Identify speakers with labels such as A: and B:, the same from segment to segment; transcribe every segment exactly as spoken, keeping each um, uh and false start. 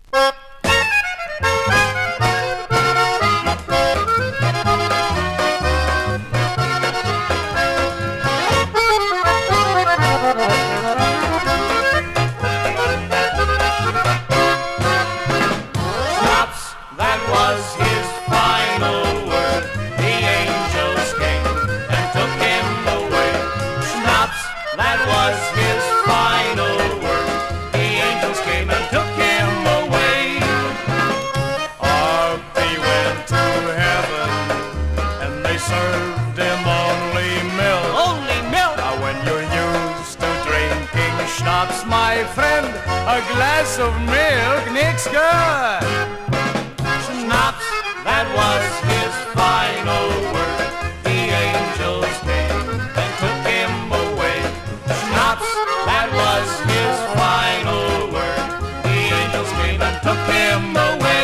A: Schnapps, my friend, a glass of milk, Nick's good. Schnapps, that was his final word. The angels came and took him away. Schnapps, that was his final word. The angels came and took him away.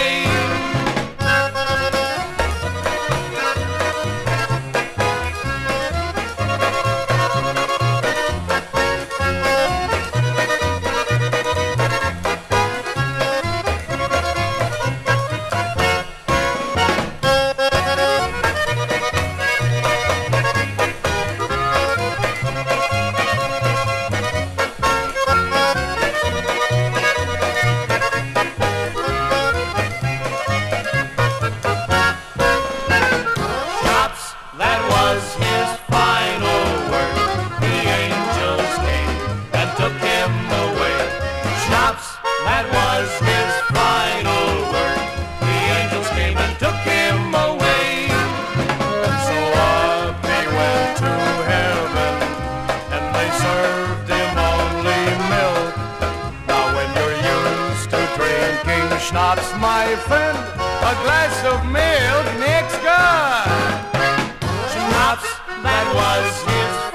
A: Schnapps, my friend, a glass of milk, Nick's good. Schnapps, that was his